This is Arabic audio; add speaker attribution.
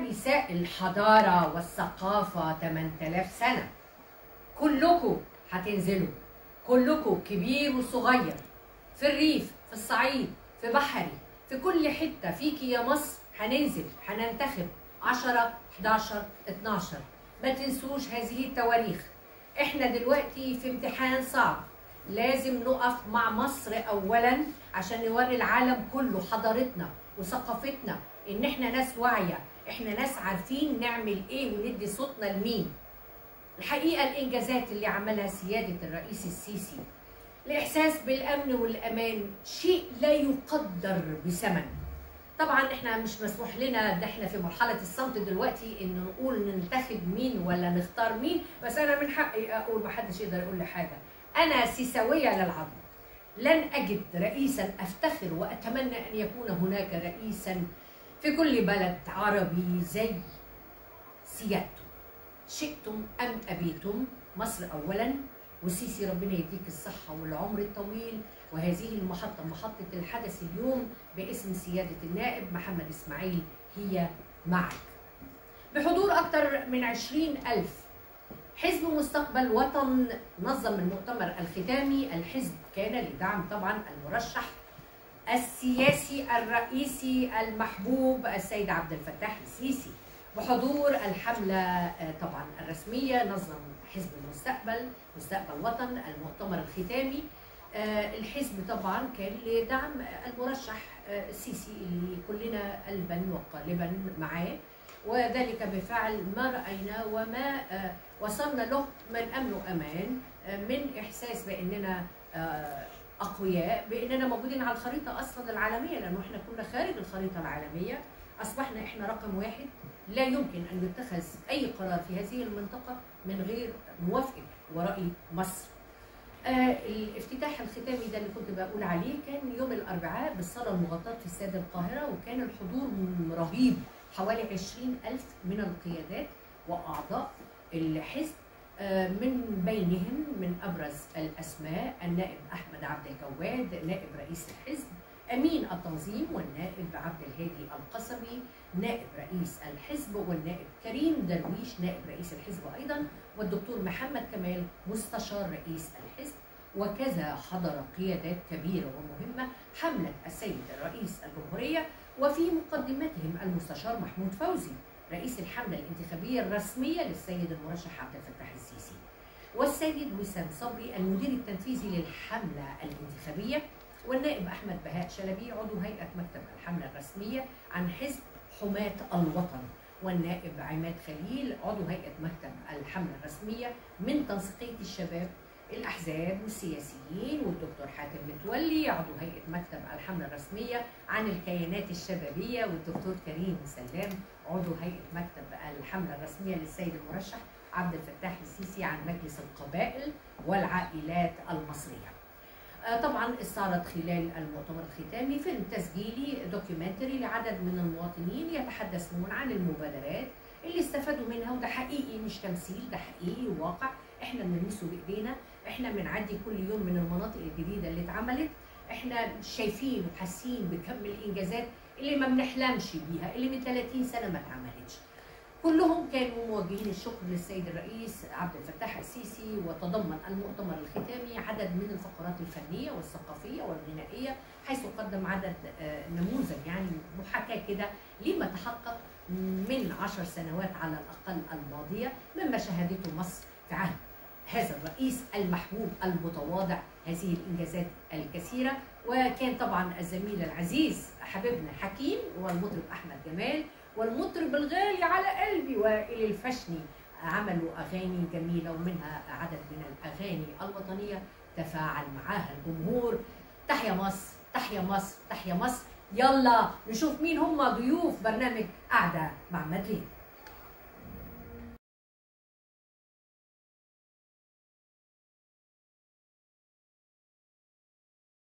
Speaker 1: نساء الحضارة والثقافة 8000 سنة. كلكم هتنزلوا، كلكم كبير وصغير، في الريف، في الصعيد، في بحري، في كل حتة فيكي يا مصر هننزل، هننتخب 10 11 12. ما تنسوش هذه التواريخ. احنا دلوقتي في امتحان صعب، لازم نقف مع مصر اولا عشان نوري العالم كله حضارتنا وثقافتنا، ان احنا ناس واعيه، احنا ناس عارفين نعمل ايه وندي صوتنا لمين. الحقيقه الانجازات اللي عملها سياده الرئيس السيسي، الاحساس بالامن والامان شيء لا يقدر بثمن. طبعا احنا مش مسموح لنا، ده احنا في مرحله الصمت دلوقتي ان نقول ننتخب مين ولا نختار مين، بس انا من حقي اقول، محدش يقدر يقول لي حاجه. انا سيساويه للعظم، لن اجد رئيسا افتخر واتمنى ان يكون هناك رئيسا في كل بلد عربي زي سيادته. شئتم ام ابيتم، مصر اولا، والسيسي ربنا يديك الصحه والعمر الطويل. وهذه المحطه، محطه الحدث اليوم باسم سياده النائب محمد اسماعيل، هي معك بحضور اكثر من 20,000. حزب مستقبل وطن نظم المؤتمر الختامي. الحزب كان لدعم طبعا المرشح السياسي الرئيسي المحبوب السيد عبد الفتاح السيسي. بحضور الحملة طبعا الرسمية نظم حزب المستقبل، مستقبل وطن، المؤتمر الختامي. الحزب طبعا كان لدعم المرشح السيسي اللي كلنا قلبا وقالبا معاه، وذلك بفعل ما رأينا وما وصلنا له من أمن وأمان، من إحساس بأننا أقوياء، بأننا موجودين على الخريطة أصلا العالمية، لأنه إحنا كنا خارج الخريطة العالمية، أصبحنا إحنا رقم واحد. لا يمكن أن يتخذ أي قرار في هذه المنطقة من غير موافقة ورأي مصر. الافتتاح الختامي ده اللي كنت بقول عليه كان يوم الأربعاء بالصالة المغطاة في استاد القاهرة، وكان الحضور رهيب، حوالي 20,000 من القيادات وأعضاء الحزب، من بينهم من أبرز الأسماء النائب أحمد عبد الجواد نائب رئيس الحزب، أمين التنظيم والنائب عبد الهادي القصبي نائب رئيس الحزب، والنائب كريم درويش نائب رئيس الحزب أيضا، والدكتور محمد كمال مستشار رئيس الحزب. وكذا حضر قيادات كبيرة ومهمة حملة السيد الرئيس الجمهورية، وفي مقدمتهم المستشار محمود فوزي رئيس الحملة الانتخابية الرسمية للسيد المرشح عبد الفتاح السيسي، والسيد وسام صبري المدير التنفيذي للحملة الانتخابية، والنائب أحمد بهاء شلبي عضو هيئة مكتب الحملة الرسمية عن حزب حماة الوطن، والنائب عماد خليل عضو هيئة مكتب الحملة الرسمية من تنسيقية الشباب الأحزاب والسياسيين، والدكتور حاتم متولي عضو هيئة مكتب الحملة الرسمية عن الكيانات الشبابية، والدكتور كريم سلام عضو هيئة مكتب الحملة الرسمية للسيد المرشح عبد الفتاح السيسي عن مجلس القبائل والعائلات المصرية. طبعا استعرض خلال المؤتمر الختامي فيلم تسجيلي دوكيومنتري لعدد من المواطنين يتحدثون عن المبادرات اللي استفادوا منها، وده حقيقي مش تمثيل، ده حقيقي واقع احنا بنلمسه بايدينا، احنا بنعدي كل يوم من المناطق الجديده اللي اتعملت، احنا شايفين وحاسين بكم الانجازات اللي ما بنحلمش بيها، اللي من 30 سنه ما اتعملتش. كلهم كانوا موجهين الشكر للسيد الرئيس عبد الفتاح السيسي، وتضمن المؤتمر الختامي عدد من الفقرات الفنيه والثقافيه والغنائيه، حيث قدم عدد نموذج يعني محاكاه كده لما تحقق من 10 سنوات على الاقل الماضيه، مما شهدته مصر في عهد هذا الرئيس المحبوب المتواضع هذه الانجازات الكثيره. وكان طبعا الزميل العزيز حبيبنا حكيم والمطرب احمد جمال والمطرب الغالي على قلبي وائل الفشني عملوا اغاني جميله، ومنها عدد من الاغاني الوطنيه تفاعل معاها الجمهور. تحيا مصر، تحيا مصر، تحيا مصر. يلا نشوف مين هم ضيوف برنامج قعده مع مدلين.